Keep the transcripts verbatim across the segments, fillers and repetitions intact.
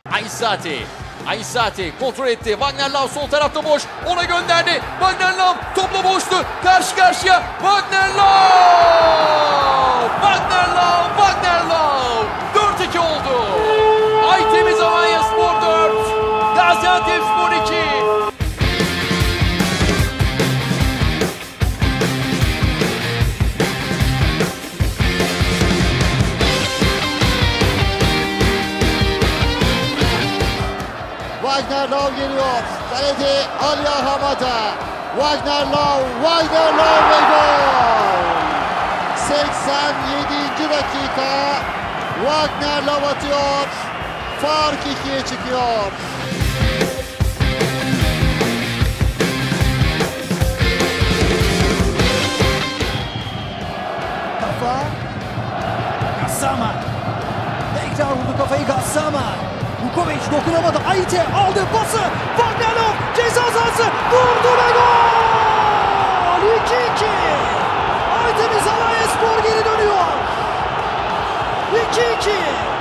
Aissati. Aissati kontrol etti. Wagner Love sol tarafta boş. Ona gönderdi. Wagner Love topla boştu. Karşı karşıya. Wagner Love. Wagner Love. Wagner Love. dört iki oldu. Aytemiz Alanyaspor dört. Gaziantepspor iki. Wagner Love geliyor. Kalede Aliya Hamada. Wagner Love, Wagner Love ve gol. seksen yedinci dakika. Wagner Love atıyor. Fark ikiye çıkıyor. Kafa. Gassama. Tekrar vurdu kafayı Gassama. Vukovic dokunamadı. Ayte aldı pası. Wagner Love ceza sahası. Vurdu ve gol. iki iki. Aytemiz Alanyaspor geri dönüyor. iki iki.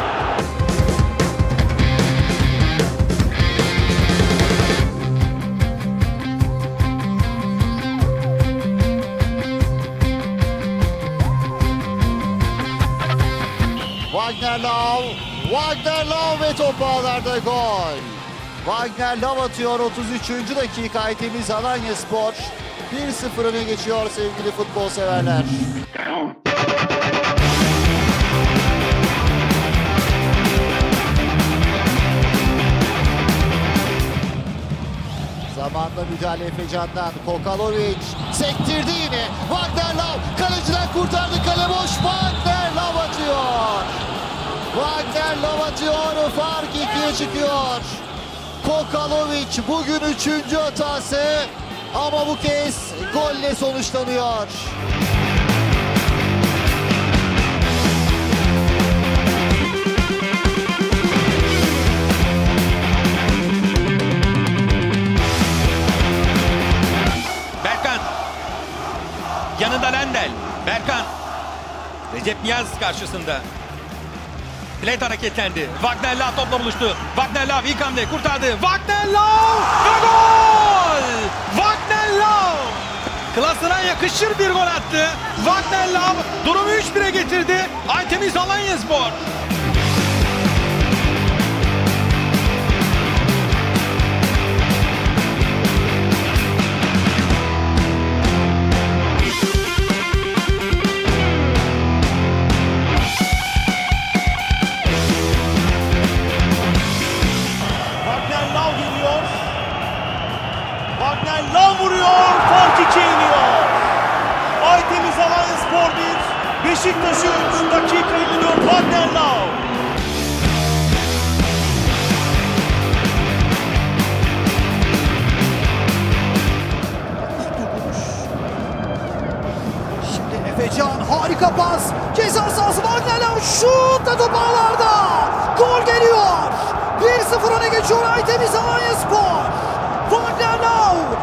Wagner Love, Wagner Love ve top ağlarda gol. Wagner Love atıyor otuz üçüncü dakika. Aytemiz Alanyaspor bir sıfır öne geçiyor sevgili futbol severler. Zamanla müdahale Efecan'dan. Kokalovic sektirdi yine. Wagner Love kaleciden kurtardı. Kale boş. Wagner Love atıyor. Wagner Love atıyor. Fark ikiye çıkıyor. Kokalovic bugün üçüncü hatası ama bu kez golle sonuçlanıyor. Berkan. Yanında Lendel. Berkan. Recep Niyaz karşısında. Bilet hareketlendi. Wagner Love topla buluştu. Wagner Love ilk hamle kurtardı. Wagner Love ve gol! Wagner Love! Klasına yakışır bir gol attı. Wagner Love durumu üç bire getirdi. Aytemiz Alanyaspor. Wagner Love vuruyor, fark ikiye iniyor. Aytemiz Alanyaspor bir, Beşiktaş üç, dakika elli dört Wagner Love. Şimdi Efecan harika pas. Ceza sahası Wagner Love şut da top ağlarda. Gol geliyor. bir sıfır öne geçiyor Aytemiz Alanyaspor. Wagner Love.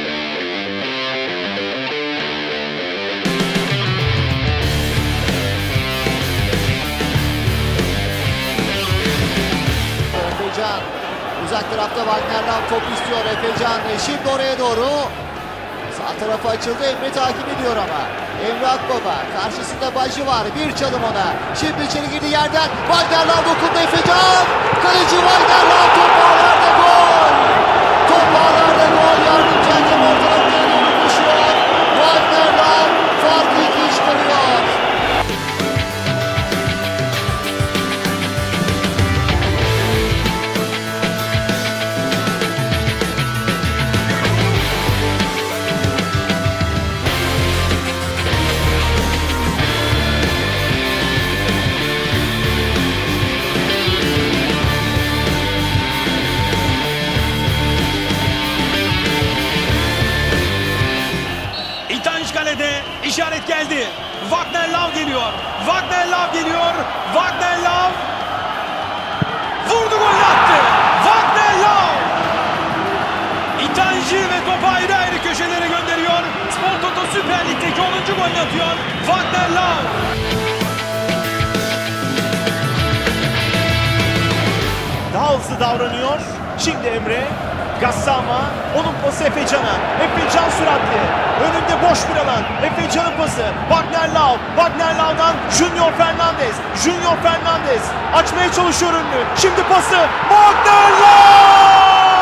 Efecan uzak tarafta Wagner Love top istiyor. Efecan şimdi oraya doğru. Sağ tarafa açıldı. Emre takip ediyor ama. Emre Akbaba karşısında Bacı var. Bir çalım ona. Şimdi içeri girdi yerden. Wagner Love dokundu Efecan. Kaleci Wagner Love top ağlarda gol. Top ağlarda gol. Yardımcı hakem ortalıklara doğru koşuyor. Wagner Love farkı ikiye çıkarıyor. İşaret geldi. Wagner Love geliyor. Wagner Love geliyor. Wagner Love vurdu, gol attı. Wagner Love. İtanji ve topu ayrı ayrı köşelere gönderiyor. Spor Toto Süper Lig'deki onuncu golünü atıyor. Wagner Love. Daha daha hızlı davranıyor. Şimdi Emre. Gassama. Onun pası Efecan'a. Efecan süratli. Önünde boş bir alan. Efecan'ın pası. Wagner Love. Wagner Love'dan Junior Fernandez. Junior Fernandez. Açmaya çalışıyor önünü. Şimdi pası. Wagner Love!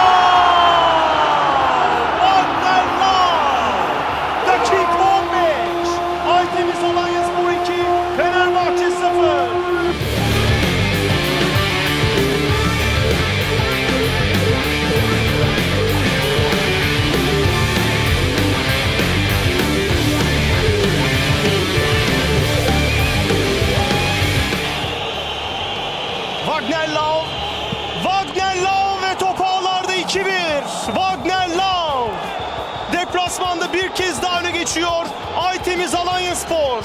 Wagner Love! Dakika on beş. Aytemiz Alanyaspor iki. Fenerbahçe sıfır. Wagner Love, Wagner Love ve top ağlarda iki bir. Wagner Love deplasmanda bir kez daha öne geçiyor. Aytemiz Alanyaspor.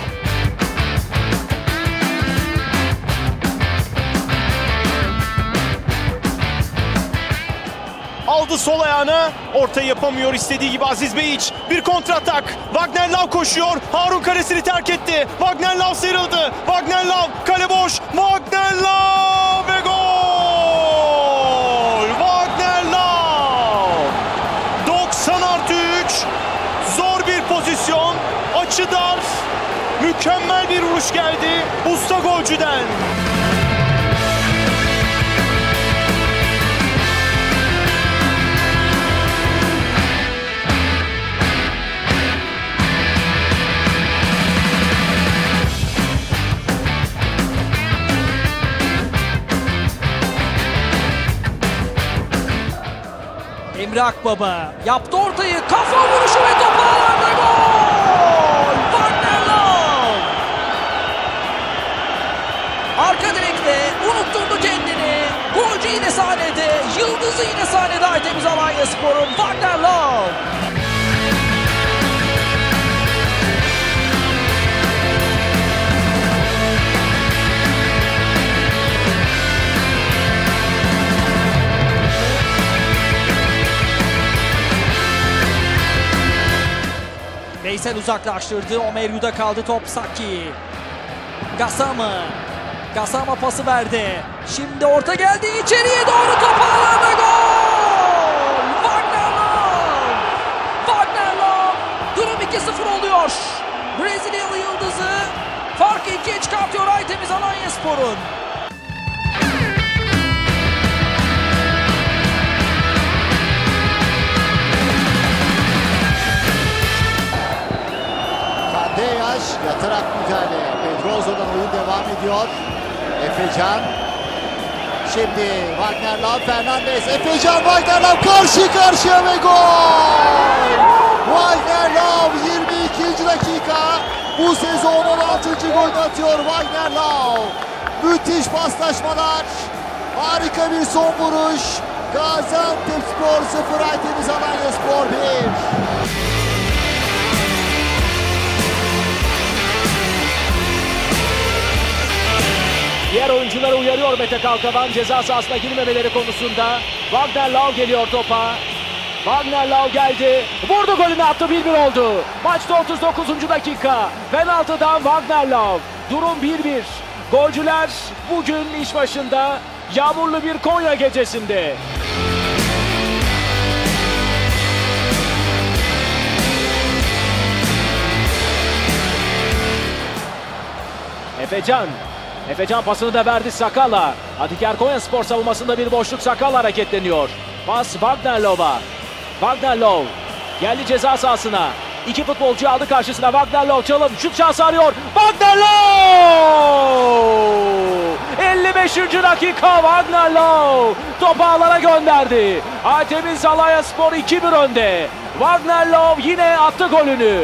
Aldı sol ayağına, ortayı yapamıyor istediği gibi Aziz Beyiç. Bir kontratak, Wagner Love koşuyor, Harun kalesini terk etti. Wagner Love sıyrıldı, Wagner Love kale boş, Wagner Love ve gol! Wagner Love! doksan artı üç, zor bir pozisyon, açı dar, mükemmel bir vuruş geldi usta golcüden. Emre Akbaba yaptı ortayı, kafa vuruşu ve top ağlarda gol! Wagner Love! Arka direkte unutturdu kendini. Golcü yine sahnede, yıldızı yine sahnede Aytemiz Alanyaspor'un Wagner Love! Veysel uzaklaştırdı. Omer Yuda kaldı. Top Saki. Gassama. Gassama pası verdi. Şimdi orta geldi. İçeriye doğru top ağlarda gol! Wagner Love! Wagner Love! Durum iki sıfır oluyor. Brezilyalı yıldızı farkı ikiye çıkartıyor Aytemiz Alanyaspor'un. Kandeyaş yatarak müdahale. Pedrozo'dan oyun devam ediyor. Efecan. Şimdi Wagner Love, Fernandez. Efecan, Wagner Love karşı karşıya ve gol! Wagner Love yirmi ikinci dakika. Bu sezon on altıncı golünü atıyor Wagner Love. Müthiş paslaşmalar. Harika bir son vuruş. Gaziantepspor sıfır, Aytemiz Alanyaspor bir. Diğer oyuncuları uyarıyor Mete Kalkavan ceza sahasına girmemeleri konusunda. Wagner Love geliyor topa. Wagner Love geldi. Vurdu, golünü attı, bir bir oldu. Maçta otuz dokuzuncu dakika. Penaltıdan Wagner Love. Durum bir bir. Golcüler bugün iş başında. Yağmurlu bir Konya gecesinde. Efecan. Efecan pasını da verdi Sakala. Adiker Konyaspor savunmasında bir boşluk, Sakala hareketleniyor. Pas Wagner Love'a. Wagner Love geldi ceza sahasına. İki futbolcu aldı karşısına. Wagner Love çalım, şut şansı arıyor. Wagner Love! elli beşinci dakika Wagner Love topu ağlara gönderdi. Aytemiz Alanyaspor iki bir önde. Wagner Love yine attı golünü.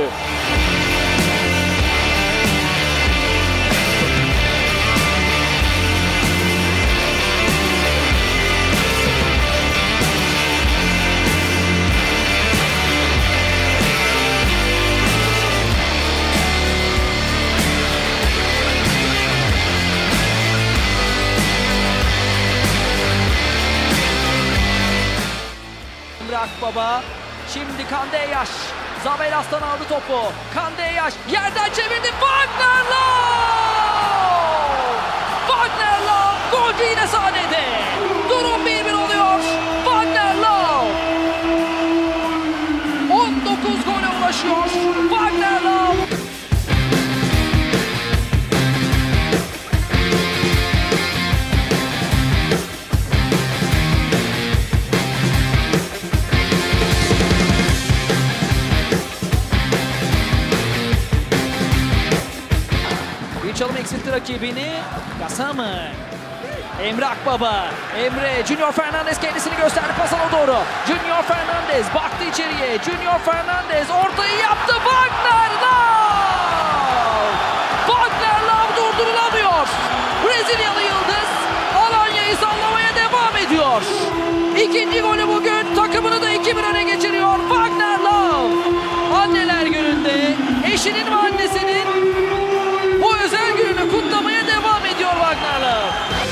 Akbaba. Şimdi Kandeyaş. Zabelas'tan aldı topu. Kandeyaş yerden çevirdi. Wagner Love! Wagner Love golcü yine sahnede. çalım eksiltti rakibini. Gassama. Emre Akbaba. Emre. Junior Fernandez kendisini gösterdi pasana doğru. Junior Fernandez baktı içeriye. Junior Fernandez ortayı yaptı. Wagner Love! Wagner Love durdurulamıyor. Brezilyalı yıldız Alanya'yı sallamaya devam ediyor. İkinci golü bugün, takımını da iki bir öne geçiriyor Wagner Love. Anneler gününde eşinin ve annesinin bu özel gününü kutlamaya devam ediyor Wagner Love.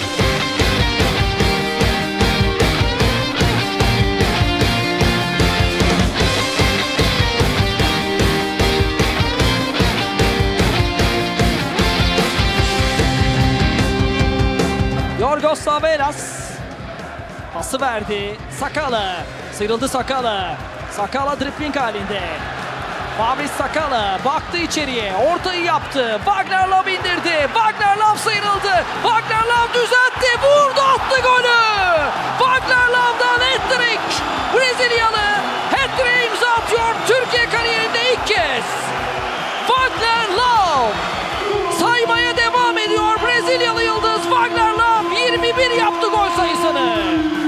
Yorgos Saveras pası verdi. Sakala. Sıyrıldı Sakala. Sakala dribbling halinde. Fabrice Sakala baktı içeriye. Ortayı yaptı. Wagner Love indirdi. Wagner Love sıyrıldı. Wagner Love düzeltti. Vurdu, attı golü. Wagner Love'dan hat-trick. Brezilyalı hat-trick imza atıyor Türkiye kariyerinde ilk kez. Wagner Love saymaya devam ediyor. Brezilyalı yıldız Wagner Love yirmi bir yaptı gol sayısını.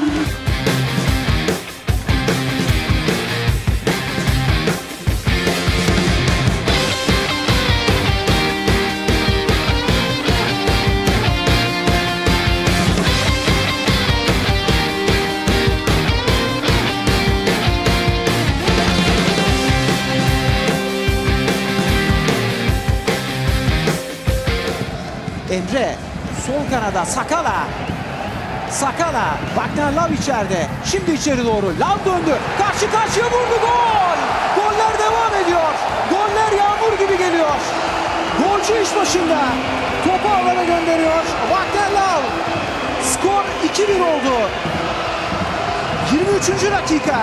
Emre sol kanada Sakala. Sakala. Wagner Love içeride. Şimdi içeri doğru. Love döndü. Karşı karşıya vurdu. Gol. Goller devam ediyor. Goller yağmur gibi geliyor. Golcü iş başında. Topu alana gönderiyor Wagner Love. Skor iki bir oldu. yirmi üçüncü dakika.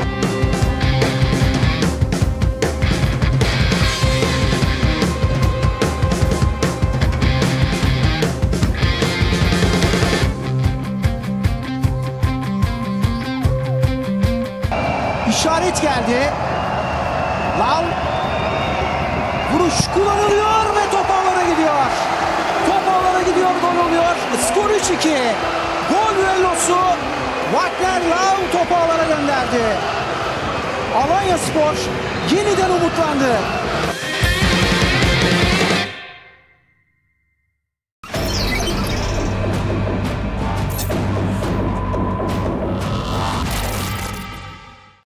İşaret geldi. Love. Vuruş kullanılıyor ve top ağlara gidiyor. Top ağlara gidiyor, gol oluyor. Skor üç iki. Gol düellosu. Wagner Love topu ağlara gönderdi. Alanyaspor yeniden umutlandı.